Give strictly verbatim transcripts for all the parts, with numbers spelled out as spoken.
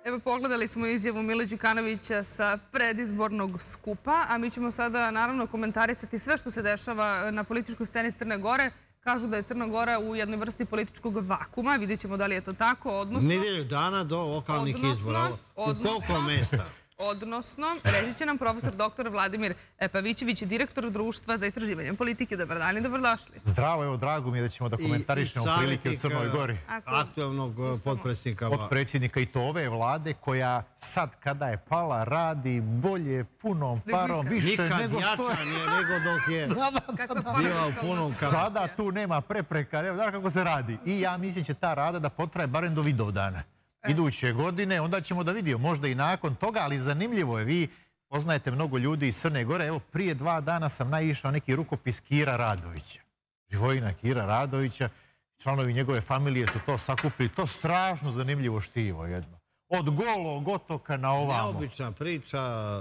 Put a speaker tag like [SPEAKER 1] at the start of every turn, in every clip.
[SPEAKER 1] Evo, pogledali smo izjavu Mila Đukanovića sa predizbornog skupa, a mi ćemo sada naravno komentarisati sve što se dešava na političkoj sceni Crne Gore. Kažu da je Crna Gora u jednoj vrsti političkog vakuma. Vidjet ćemo da li je to tako, odnosno...
[SPEAKER 2] Nedelju dana do lokalnih izbora. U koliko mesta?
[SPEAKER 1] Odnosno, reći će nam profesor doktor Vladimir Pavićević, direktor Društva za istraživanje politike. Dobar dan i dobrodošli.
[SPEAKER 3] Zdravo, evo, drago mi je da ćemo da komentarišemo prilike u Crnoj Gori.
[SPEAKER 2] Aktualnog potpredsjednika vlade.
[SPEAKER 3] Potpredsjednika i to ove vlade koja sad kada je pala radi bolje, punom parom, više nego što je.
[SPEAKER 2] Nikad jača nije nego dok je bila u punom karu.
[SPEAKER 3] Sada tu nema prepreka, evo, znaš kako se radi. I ja mislim će ta rada da potraje barem do Vidovdana. Iduće godine, onda ćemo da vidimo, možda i nakon toga, ali zanimljivo je, vi poznajete mnogo ljudi iz Crne Gore. Evo, prije dva dana sam naišao neki rukopis Kira Radovića. Živojina Kira Radovića, članovi njegove familije su to sakupili. To strašno zanimljivo štivo jedno. Od Golog otoka na ovamo.
[SPEAKER 2] Neobična priča,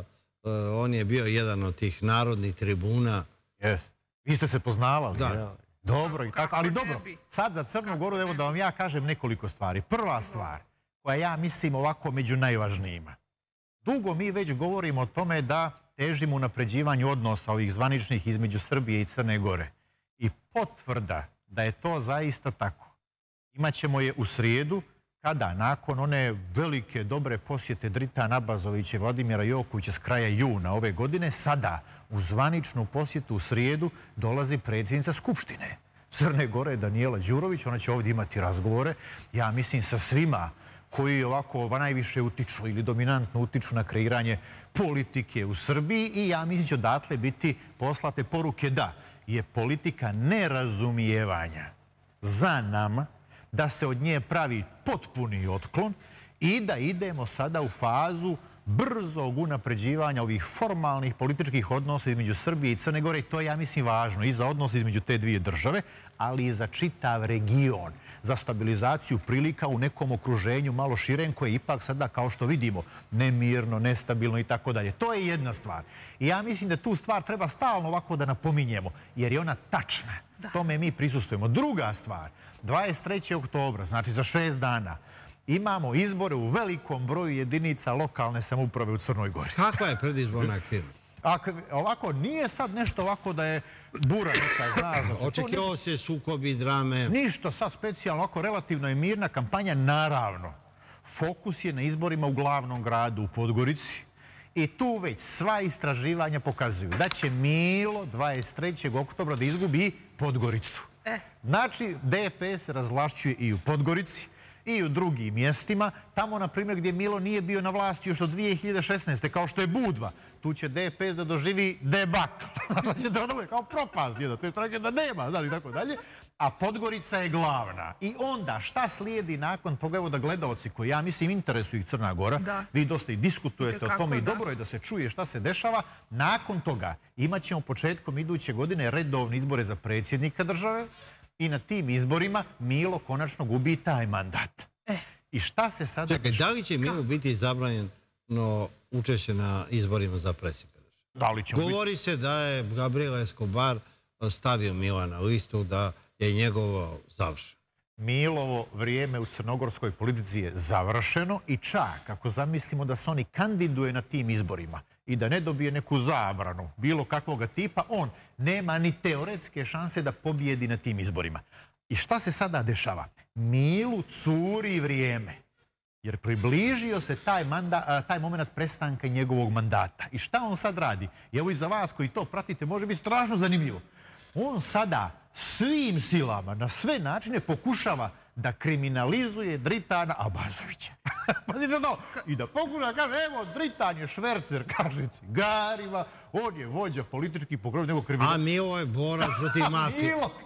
[SPEAKER 2] on je bio jedan od tih narodnih tribuna.
[SPEAKER 3] Jest. Vi ste se poznavali.
[SPEAKER 2] Da.
[SPEAKER 3] Dobro, ali dobro. Sad za Crnu Goru, evo da vam ja kažem nekoliko stvari. Prva stvar, koja ja mislim ovako među najvažnijima. Dugo mi već govorimo o tome da težimo unapređivanju odnosa ovih zvaničnih između Srbije i Crne Gore. I potvrda da je to zaista tako. Imaćemo je u srijedu, kada nakon one velike dobre posjete Dritana Abazovića i Vladimira Jokovića s kraja juna ove godine, sada u zvaničnu posjetu u srijedu dolazi predsjednica Skupštine Crne Gore, Danijela Đurović. Ona će ovdje imati razgovore, ja mislim, sa svima koji ovako najviše utiču ili dominantno utiču na kreiranje politike u Srbiji, i ja mislim će odatle biti poslate poruke da je politika nerazumijevanja za nama, da se od nje pravi potpuni otklon i da idemo sada u fazu brzog unapređivanja ovih formalnih političkih odnosa između Srbije i Crne Gore. I to je, ja mislim, važno i za odnos između te dvije države, ali i za čitav region, za stabilizaciju prilika u nekom okruženju malo širem, koje je ipak sada, kao što vidimo, nemirno, nestabilno i tako dalje. To je jedna stvar. I ja mislim da tu stvar treba stalno ovako da napominjemo, jer je ona tačna. Tome mi prisustujemo. Druga stvar, dvadeset trećeg oktobra, znači za šest dana, imamo izbore u velikom broju jedinica lokalne samouprave u Crnoj Gori.
[SPEAKER 2] Kakva je predizborna aktivnost?
[SPEAKER 3] Ovako, nije sad nešto ovako da je bura neka, znaš da se...
[SPEAKER 2] Očekivao se sukobi, drame?
[SPEAKER 3] Ništa sad specijalno, ovako relativno je mirna kampanja, naravno. Fokus je na izborima u glavnom gradu, u Podgorici. I tu već sva istraživanja pokazuju da će Milo dvadeset trećeg oktobra da izgubi Podgoricu. Znači, D P S razvlašćuje i u Podgorici i u drugim mjestima. Tamo, na primjer, gdje Milo nije bio na vlasti još od dvije hiljade šesnaeste. kao što je Budva, tu će D P S da doživi debakl. Znači, to je kao propast jedna. To je stranke da nema, znači, tako dalje. A Podgorica je glavna. I onda, šta slijedi nakon toga? Evo da gledaoci koji, ja mislim, interesuju ih Crna Gora, vi dosta i diskutujete o tome i dobro je da se čuje šta se dešava. Nakon toga imat ćemo početkom iduće godine redovne izbore za predsjednika države, i na tim izborima Milo konačno gubi taj mandat. I šta se sada...
[SPEAKER 2] Čekaj, da li će Milo biti zabranjeno učešće na izborima za predsjednika države? Govori se da je Gabriel Escobar stavio Mila na listu, da je njegovo završeno.
[SPEAKER 3] Milovo vrijeme u crnogorskoj politici je završeno, i čak ako zamislimo da se oni kandiduje na tim izborima i da ne dobije neku zabranu bilo kakvog tipa, on nema ni teoretske šanse da pobjedi na tim izborima. I šta se sada dešava? Milu curi vrijeme, jer približio se taj, taj moment prestanka njegovog mandata. I šta on sad radi? I evo i za vas koji to pratite može biti strašno zanimljivo. On sada svim silama, na sve načine pokušava da kriminalizuje Dritana Abazovića. Pazite to! I da pokuša da kaže, evo, Dritan je švercer, kaže cigarima, on je vođa politički pokrovitelj nego kriminal.
[SPEAKER 2] A Milo je borac protiv mafije.
[SPEAKER 3] Milo,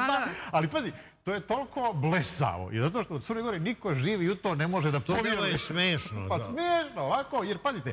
[SPEAKER 3] ali pazi, to je toliko blesavo. I zato što u Crnoj Gori niko živi u to ne može da povjeruje.
[SPEAKER 2] To je smešno.
[SPEAKER 3] Pa smešno, ovako, jer pazite,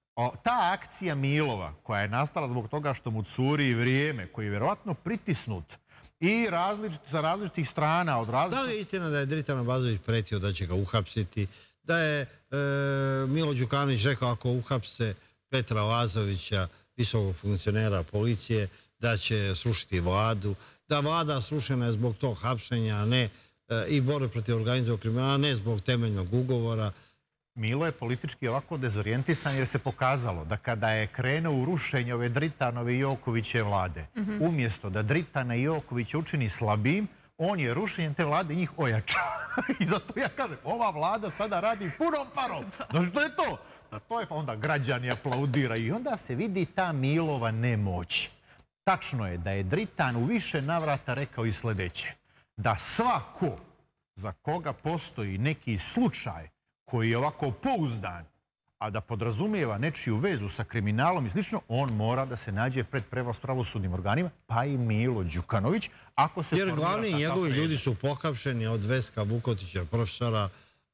[SPEAKER 3] ta akcija Milova, koja je nastala zbog toga što mu curi vrijeme, koji je vjerovatno pritisnut i sa različitih strana od različitih...
[SPEAKER 2] Da li je istina da je Dritan Abazović pretio da će ga uhapsiti, da je Milo Đukanović rekao ako uhapse Petra Lazovića, visokog funkcionera policije, da će srušiti vladu, da vlada srušena je zbog tog hapšenja, a ne i borbe protiv organizovanog kriminala, ne zbog temeljnog ugovora.
[SPEAKER 3] Milo je politički ovako dezorijentisan jer se pokazalo da kada je krenuo u rušenje ove Dritanove i Jokovićeve vlade, umjesto da Dritana i Jokovića učini slabijim, on je rušenjem te vlade njih ojačao. I zato ja kažem, ova vlada sada radi punom parom. Znaš što je to? Da to je onda građani aplaudiraju i onda se vidi ta Milova nemoć. Tačno je da je Dritan u više navrata rekao i sljedeće. Da svako za koga postoji neki slučaj koji je ovako pouzdan, a da podrazumijeva nečiju vezu sa kriminalom i slično, on mora da se nađe pred pravosudnim organima, pa i Milo Đukanović. Ako se
[SPEAKER 2] Jer glavni njegovi ljudi su pohapšeni od Veska Vukotića, profesora,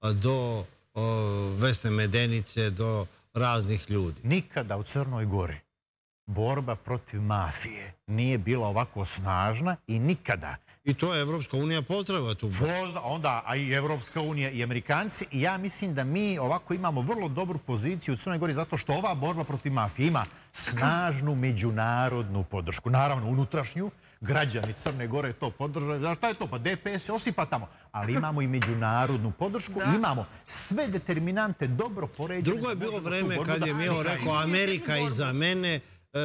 [SPEAKER 2] do o, Vesne Medenice, do raznih ljudi.
[SPEAKER 3] Nikada u Crnoj Gori borba protiv mafije nije bila ovako snažna i nikada.
[SPEAKER 2] I to je Evropska unija pozdravila tu.
[SPEAKER 3] Pozda, onda, a i Evropska unija i Amerikanci. I ja mislim da mi ovako imamo vrlo dobru poziciju u Crnoj Gori zato što ova borba protiv mafije ima snažnu međunarodnu podršku. Naravno, unutrašnju. Građani Crne Gore to podržaju. Znaš šta je to? Pa D P S se osipa tamo. Ali imamo i međunarodnu podršku. Imamo sve determinante dobro poređene.
[SPEAKER 2] Drugo je bilo vreme kad je Milo rekao Amerika iza mene,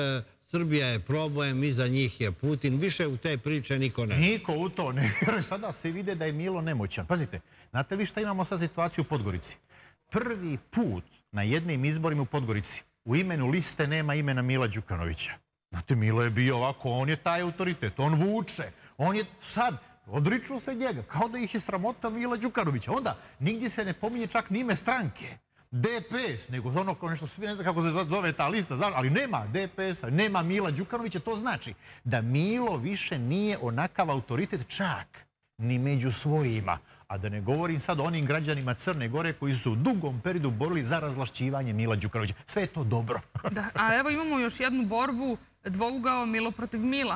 [SPEAKER 2] Srbija je problem, iza njih je Putin. Više u te priče niko ne.
[SPEAKER 3] Niko u to ne. Sada se vide da je Milo nemoćan. Pazite, znate vi šta imamo sad situaciju u Podgorici? Prvi put na jednim izborima u Podgorici u imenu liste nema imena Mila Đukanovića. Znate, Milo je bio ovako, on je taj autoritet, on vuče. On je sad, odriču se njega, kao da ih je sramota Mila Đukanovića. Onda, nigdje se ne pominje čak ni ime stranke. D P S, nego ono kao nešto, svi ne znam kako se zove ta lista, ali nema D P S-a, nema Mila Đukanovića, to znači da Milo više nije onakav autoritet čak ni među svojima. A da ne govorim sad o onim građanima Crne Gore koji su u dugom periodu borili za razvlašćivanje Mila Đukanovića. Sve je to dobro.
[SPEAKER 1] Da, a evo imamo još jednu borbu, dvougao Milo protiv Mila.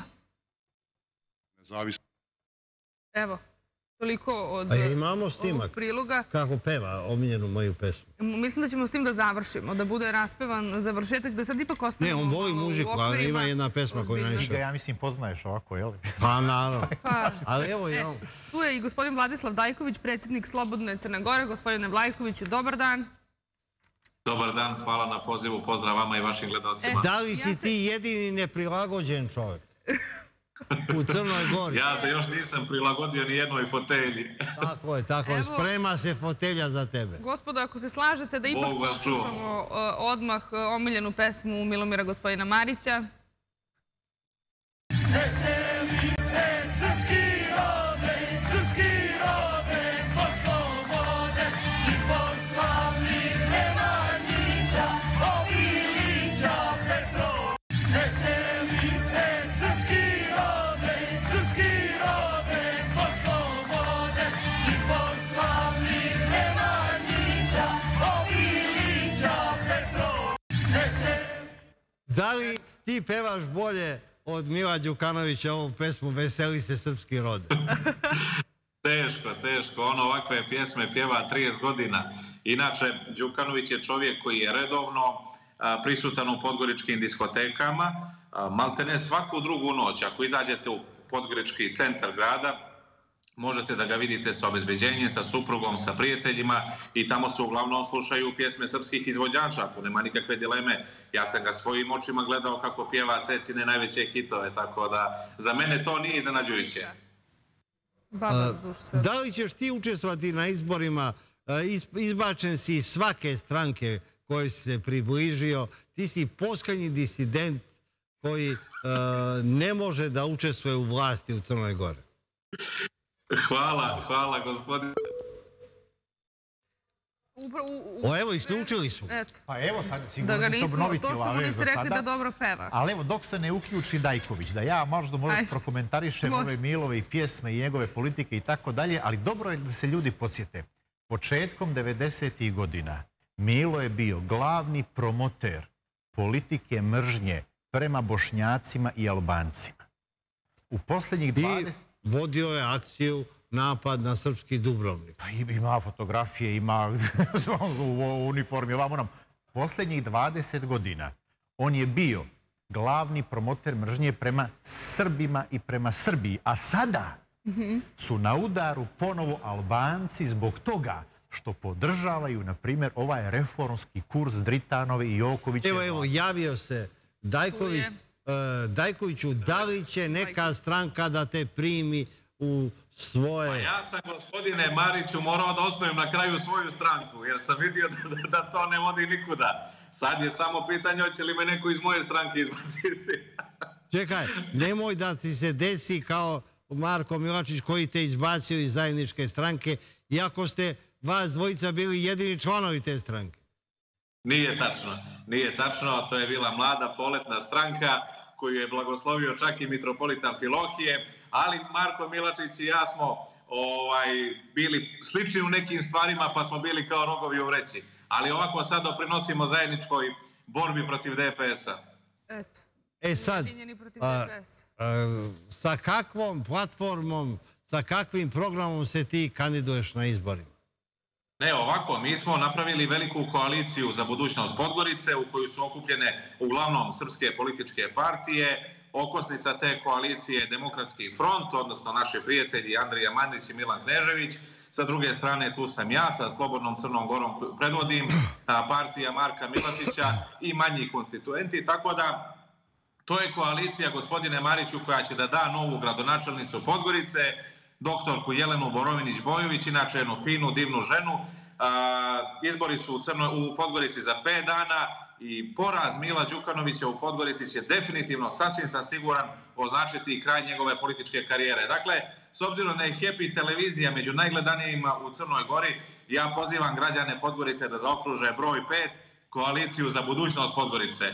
[SPEAKER 4] Nezavisno.
[SPEAKER 1] Evo. Toliko od
[SPEAKER 2] imamo snimak
[SPEAKER 1] priloga.
[SPEAKER 2] Kako peva omiljenu moju pesmu.
[SPEAKER 1] Mislim da ćemo s tim da završimo, da bude raspevan završetak, da sad ipak ostanemo...
[SPEAKER 2] Ne, on voli muziku, ali ima jedna pesma koju najviše...
[SPEAKER 3] Ja mislim poznaješ ovako, jel?
[SPEAKER 2] Pa naravno. Ali evo je on.
[SPEAKER 1] Tu je i gospodin Vladislav Dajković, predsjednik Slobodne Crne Gore. Gospodine Vlajkoviću, dobar dan.
[SPEAKER 5] Dobar dan, hvala na pozivu, pozdrav vama i vašim gledalcima.
[SPEAKER 2] Da li si ti jedini neprilagođen čovjek u Crnoj Gori?
[SPEAKER 5] Ja se još nisam prilagodio ni jednoj fotelji.
[SPEAKER 2] Tako je, tako je. Sprema se fotelja za tebe.
[SPEAKER 1] Gospodo, ako se slažete da ipak poslušamo odmah omiljenu pesmu Milomira gospodina Marića.
[SPEAKER 6] Veseli se srpski rode, srpski rode, zbog slobode, izbor slavnih Nemanjića, Obilića, Petrova. Veseli se srpski rode, srpski rode, zbog slobode, izbor slavnih Nemanjića, Obilića, Petrova.
[SPEAKER 2] Da li ti pevaš bolje od Mila Đukanovića ovu pesmu Veseli se srpski rode?
[SPEAKER 5] Teško, teško. On ovakve pjesme pjeva trideset godina. Inače, Đukanović je čovjek koji je redovno a, prisutan u podgoričkim diskotekama. A, maltene svaku drugu noć. Ako izađete u podgorički centar grada, možete da ga vidite sa obezbeđenjem, sa suprugom, sa prijateljima i tamo se uglavnom slušaju pjesme srpskih izvođača. Tu nema nikakve dileme. Ja sam ga svojim očima gledao kako pjeva Cecine najveće hitove, tako da za mene to nije iznenađujuće.
[SPEAKER 2] Da li ćeš ti učestvovati na izborima? Izbačen si iz svake stranke kojoj si se približio. Ti si poslednji disident koji ne može da učestvuje u vlasti u Crnoj Gori.
[SPEAKER 5] Hvala, hvala gospodine.
[SPEAKER 2] O, evo, isključili su.
[SPEAKER 3] Pa evo, sad sigurno da se obnoviti
[SPEAKER 1] to što mu niste rekli da dobro peva.
[SPEAKER 3] Ali evo, dok se ne uključi Dajković, da ja možda možda prokomentarišem ove Milove i pjesme i njegove politike i tako dalje, ali dobro je da se ljudi podsjete. Početkom devedesetih godina Milo je bio glavni promoter politike mržnje prema Bošnjacima i Albancima. U posljednjih dvadeset...
[SPEAKER 2] Vodio je akciju napad na srpski Dubrovnik.
[SPEAKER 3] Pa ima fotografije, ima u uniformi, ovamo nam. Posljednjih dvadeset godina on je bio glavni promoter mržnje prema Srbima i prema Srbiji. A sada su na udaru ponovo Albanci zbog toga što podržavaju, na primjer, ovaj reformski kurs Dritanove i Jokovića.
[SPEAKER 2] Evo, evo, javio se Dajković. Dajkoviću, da li će neka stranka da te primi u svoje...
[SPEAKER 5] Pa ja sam, gospodine Mariću, morao da osnovim na kraju svoju stranku, jer sam vidio da, da to ne vodi nikuda. Sad je samo pitanje hoće li me neko iz moje stranke izbaciti.
[SPEAKER 2] Čekaj, nemoj da ti se desi kao Marko Milačić koji te izbacio iz zajedničke stranke, iako ste vas dvojica bili jedini članovi te stranke.
[SPEAKER 5] Nije tačno, nije tačno, to je bila mlada poletna stranka koju je blagoslovio čak i mitropolitan Filohije, ali Marko Milačić i ja smo ovaj, bili slični u nekim stvarima, pa smo bili kao rogovi u vreći. Ali ovako sad doprinosimo zajedničkoj borbi protiv D P S-a.
[SPEAKER 1] Eto.
[SPEAKER 2] E sad, a, a, sa kakvom platformom, sa kakvim programom se ti kandiduješ na izborima?
[SPEAKER 5] Ne, ovako, mi smo napravili veliku koaliciju za budućnost Podgorice u koju su okupljene uglavnom srpske političke partije. Okosnica te koalicije je Demokratski front, odnosno naši prijatelji Andrija Mandić i Milan Knežević. Sa druge strane tu sam ja sa Slobodnom Crnom Gorom koju predvodim, partija Marka Milatića i manji konstituenti. Tako da to je koalicija, gospodine Mariću, koja će da da novu gradonačelnicu Podgorice, doktorku Jelenu Borovinić-Bojović, inače jednu finu, divnu ženu. Izbori su u, Crno, u Podgorici za pet dana i poraz Mila Đukanovića u Podgorici će definitivno, sasvim sam siguran, označiti kraj njegove političke karijere. Dakle, s obzirom da je Happy televizija među najgledanijima u Crnoj Gori, ja pozivam građane Podgorice da zaokruže broj pet, koaliciju za budućnost Podgorice.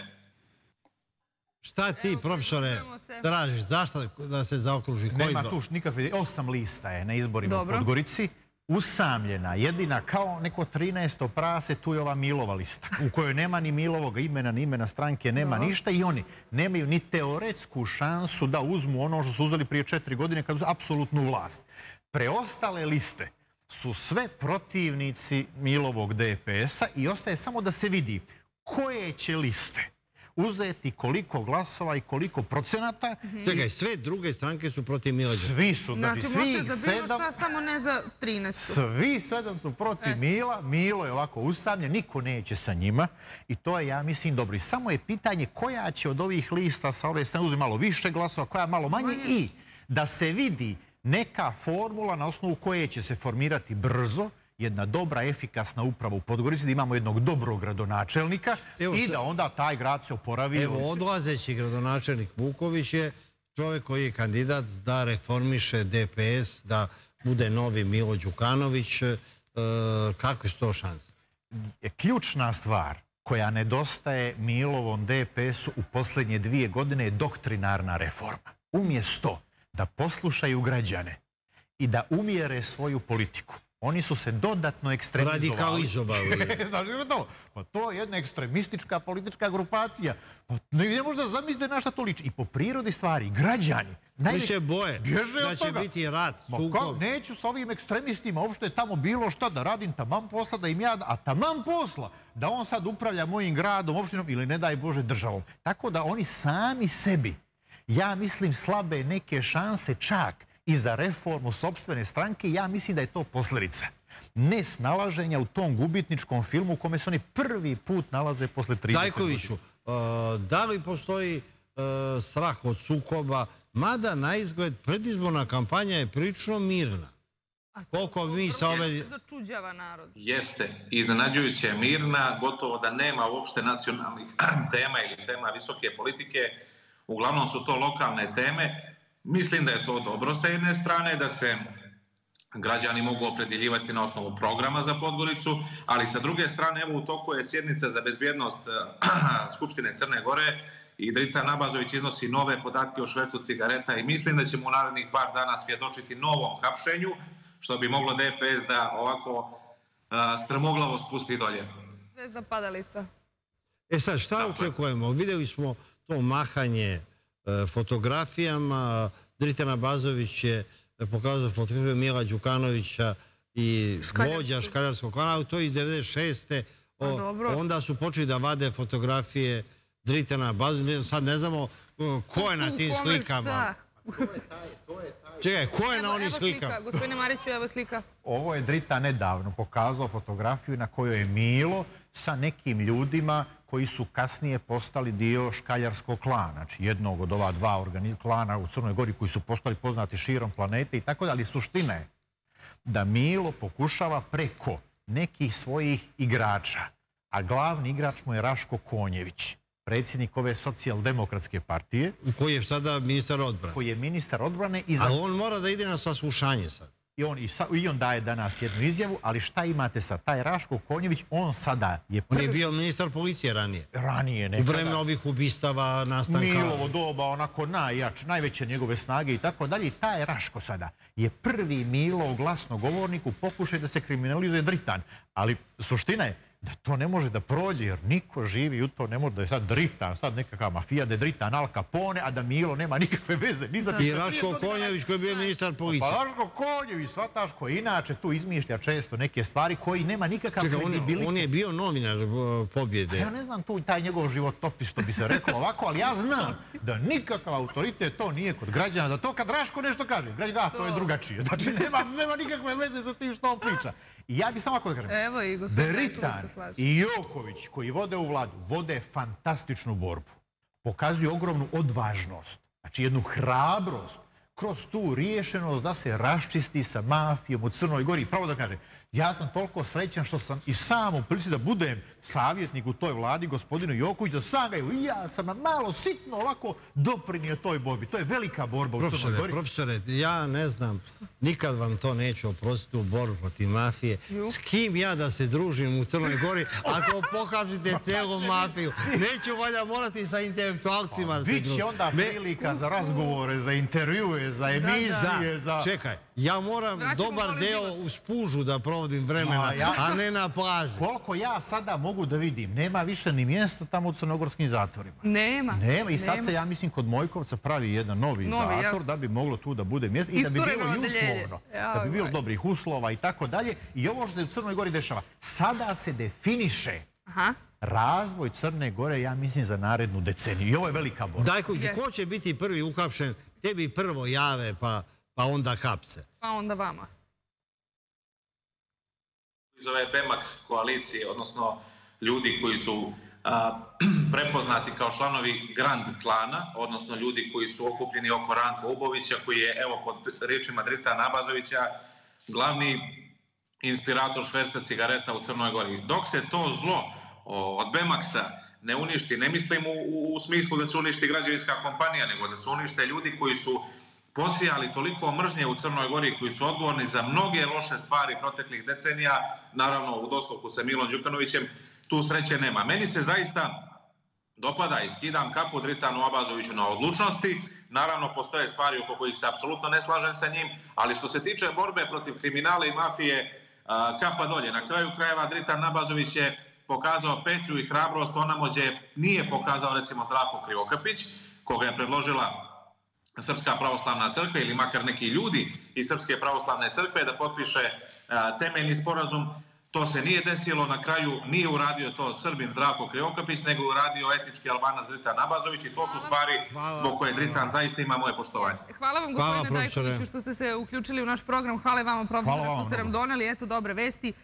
[SPEAKER 2] Šta ti, profesore, tražiš? Zašto da se zaokruži?
[SPEAKER 3] Nema tu nikakve... Osam lista je na izborima u Podgorici. Usamljena, jedina kao neko trinaesto prase, tu je ova Milova lista, u kojoj nema ni Milovog imena, ni imena stranke, nema ništa i oni nemaju ni teoretsku šansu da uzmu ono što su uzeli prije četiri godine kad su apsolutnu vlast. Preostale liste su sve protivnici Milovog D P S-a i ostaje samo da se vidi koje će liste uzeti koliko glasova i koliko procenata.
[SPEAKER 2] Čekaj, sve druge stranke su protiv Mila Đukanovića.
[SPEAKER 3] Svi su, znači svih
[SPEAKER 1] za bilo šta, samo ne za trinaestu.
[SPEAKER 3] Svi sedam su protiv Mila. Milo je ovako usamljen, niko neće sa njima. I to je, ja mislim, dobro. I samo je pitanje koja će od ovih lista sa ove strane uzeti malo više glasova, koja malo manje i da se vidi neka formula na osnovu koje će se formirati brzo jedna dobra, efikasna uprava u Podgorici, da imamo jednog dobrog gradonačelnika i da onda taj grad se oporavi.
[SPEAKER 2] Evo, odlazeći gradonačelnik Vuković je čovjek koji je kandidat da reformiše D P S, da bude novi Milo Đukanović. Kakve su to šanse?
[SPEAKER 3] Ključna stvar koja nedostaje Milovom D P S-u u posljednje dvije godine je doktrinarna reforma. Umjesto da poslušaju građane i da umjere svoju politiku, oni su se dodatno ekstremizovali.
[SPEAKER 2] Radikalizovali.
[SPEAKER 3] Znaš li to? Pa to je jedna ekstremistička politička grupacija. Pa ne možda zamislite na šta to liči. I po prirodi stvari, građani
[SPEAKER 2] Svi se boje da će biti rat, sukob.
[SPEAKER 3] Neću sa ovim ekstremistima uopšte tamo bilo šta da radim, taman posla da im ja, a taman posla da on sad upravlja mojim gradom, opštinom ili ne daj Bože državom. Tako da oni sami sebi, ja mislim, slabe neke šanse čak i za reformu sopstvene stranke, ja mislim da je to posljedica nesnalaženja u tom gubitničkom filmu u kome se oni prvi put nalaze posle trideset godina.
[SPEAKER 2] Dajkoviću, da li postoji strah od sukoba, mada na izgled predizborna kampanja je prilično mirna? Koliko mi sa ove...
[SPEAKER 1] Začuđava narod.
[SPEAKER 5] Jeste, iznenađujuće mirna, gotovo da nema uopšte nacionalnih tema ili tema visoke politike. Uglavnom su to lokalne teme. Mislim da je to dobro sa jedne strane, da se građani mogu opredjeljivati na osnovu programa za Podgoricu, ali sa druge strane, evo u toku je sjednica za bezbjednost Skupštine Crne Gore i Dritan Abazović iznosi nove podatke o švercu cigareta i mislim da ćemo u narednih par dana svjedočiti novom hapšenju, što bi moglo D P S da ovako strmoglavo spusti dolje.
[SPEAKER 1] Zvezda padalica.
[SPEAKER 2] E sad, šta očekujemo? Vidjeli smo to mahanje fotografijama. Dritan Abazović je pokazao fotografiju Mila Đukanovića i vođa Škaljarskog kanala. To je iz devedeset šeste. Onda su počeli da vade fotografije Dritana Abazovića. Sad ne znamo ko je na tim slikama. Čekaj, ko je na onih
[SPEAKER 1] Evo
[SPEAKER 2] slikama?
[SPEAKER 1] slika, gospodine Mariću, evo slika.
[SPEAKER 3] Ovo je Drita nedavno pokazao fotografiju na kojoj je Milo sa nekim ljudima koji su kasnije postali dio škaljarskog klana. Znači jednog od ova dva klana u Crnoj Gori koji su postali poznati širom planete i tako da. Ali suština je da Milo pokušava preko nekih svojih igrača, a glavni igrač mu je Raško Konjević, predsjednik ove socijaldemokratske partije.
[SPEAKER 2] Koji je sada ministar odbrane.
[SPEAKER 3] Koji je ministar odbrane.
[SPEAKER 2] A on mora da ide na saslušanje sad.
[SPEAKER 3] I on, I on daje danas jednu izjavu, ali šta imate sad? Taj Raško Konjević, on sada je prvi...
[SPEAKER 2] On je bio ministar policije ranije.
[SPEAKER 3] Ranije, nekada.
[SPEAKER 2] U vreme ovih ubistava, nastanka...
[SPEAKER 3] Milovo doba, onako najjač, najveće njegove snage i tako dalje. I taj Raško sada je prvi Milov glasnogovornik u pokušaju da se kriminalizuje Dritan. Ali suština je da to ne može da prođe, jer niko živi u to ne može da je sad Dritan, sad nekakva mafija, da je Dritan Al Capone, a da Milo nema nikakve veze.
[SPEAKER 2] I Raško Konjević koji je bio ministar policije.
[SPEAKER 3] Pa Raško Konjević, shvataš, koji inače tu izmišlja često neke stvari koji nema nikakav kredibilitet.
[SPEAKER 2] On je bio novinar Pobjede.
[SPEAKER 3] Ja ne znam tu taj njegov životopis, što bi se reklo ovako, ali ja znam da nikakav autoritet to nije kod građana, da to kad Raško nešto kaže, građana, to je drugačije. Znači nema nikakve veze sa tim što on priča. I ja bih samo ovako da kažem.
[SPEAKER 1] Evo i gospodin
[SPEAKER 3] Dritan i Joković koji vode u vladu, vode fantastičnu borbu. Pokazuju ogromnu odvažnost, znači jednu hrabrost kroz tu riješenost da se raščisti sa mafijom u Crnoj Gori. Pravo da kažem, ja sam toliko srećan što sam i sam u prilici da budem savjetnik u toj vladi, gospodinu Joković, da sam ga i ja sam malo sitno ovako doprinio toj borbi. To je velika borba u Crnoj Gori.
[SPEAKER 2] Profesore, ja ne znam, nikad vam to neću oprostiti u borbu protiv mafije. S kim ja da se družim u Crnoj Gori ako pohapsite celu mafiju? Neću valjda morati sa intelektualcima da se družim.
[SPEAKER 3] Biće onda prilika za razgovore, za intervjue, za emisije, za...
[SPEAKER 2] Čekaj, ja moram dobar deo u Spužu da provodim vremena, a ne na plaži.
[SPEAKER 3] Koliko ja sada mogu da vidim, nema više ni mjesta tamo u crnogorskim zatvorima.
[SPEAKER 1] Nema.
[SPEAKER 3] Nema i sad se, ja mislim, kod Mojkovca pravi jedan novi zatvor da bi moglo tu da bude mjesto i da bi bilo i uslovno. Da bi bilo dobrih uslova i tako dalje. I ovo što se u Crnoj Gori dešava, sada se definiše razvoj Crne Gore, ja mislim, za narednu deceniju. I ovo je velika borba.
[SPEAKER 2] Dajkoviću, ko će biti prvi uhapšen? Tebi prvo jave, pa onda hapse.
[SPEAKER 1] Pa onda vama.
[SPEAKER 5] Iz ove Bemax koalicije, odnosno ljudi koji su prepoznati kao članovi Grand klana, odnosno ljudi koji su okupljeni oko Ranka Ubovića, koji je, evo, pod riječima Dritana Abazovića, glavni inspirator šverca cigareta u Crnoj Gori. Dok se to zlo od Bemaxa ne uništi, ne mislim u smislu da se uništi građevinska kompanija, nego da se unište ljudi koji su posijali toliko mržnje u Crnoj Gori, koji su odgovorni za mnoge loše stvari proteklih decenija, naravno u dosluhu sa Milom Đukanovićem, tu sreće nema. Meni se zaista dopada i skidam kapu Dritanu Abazoviću na odlučnosti. Naravno, postoje stvari oko kojih se apsolutno ne slažem sa njim, ali što se tiče borbe protiv kriminala i mafije, kapa dolje. Na kraju krajeva Dritan Abazović je pokazao petlju i hrabrost onamo gdje nije pokazao, recimo, Zdravko Krivokapić, koga je predložila Srpska pravoslavna crkva ili makar neki ljudi iz Srpske pravoslavne crkve da potpiše temeljni sporazum. To se nije desilo, na kraju nije uradio to Srbin Zdravko Krivokapić, nego uradio etnički Albanac Dritan Abazović i to su stvari zbog koje Dritan zaista ima moje poštovanje.
[SPEAKER 1] Hvala vam, gospodine Dajkoviću, što ste se uključili u naš program. Hvala vam, profesore, što ste nam doneli. Eto, dobre vesti.